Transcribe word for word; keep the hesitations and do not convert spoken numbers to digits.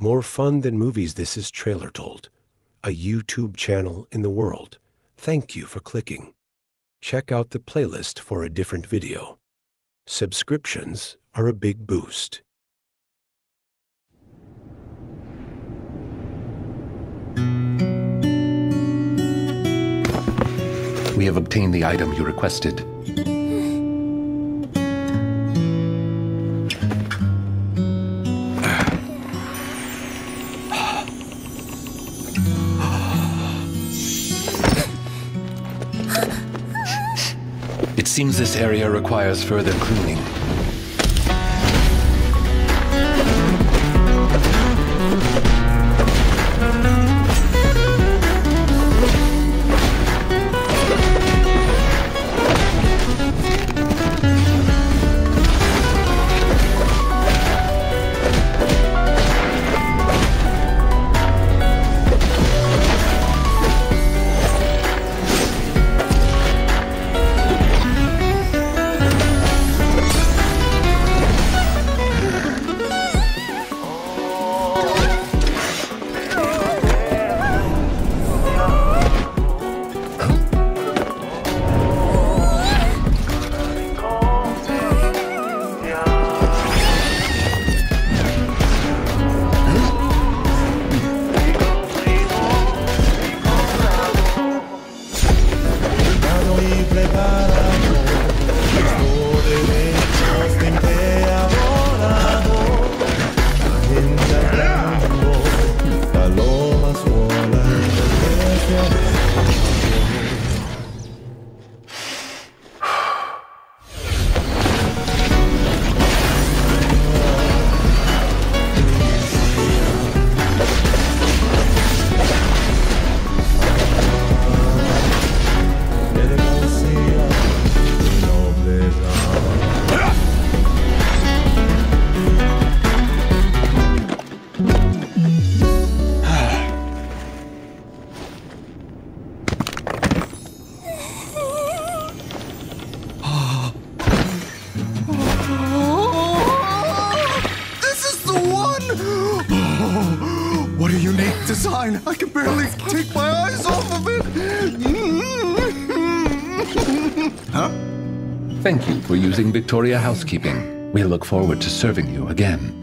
More fun than movies, this is TrailerTold, a YouTube channel in the world. Thank you for clicking. Check out the playlist for a different video. Subscriptions are a big boost. We have obtained the item you requested. It seems this area requires further cleaning. What a unique design! I can barely take my eyes off of it! Huh? Thank you for using Victoria Housekeeping. We look forward to serving you again.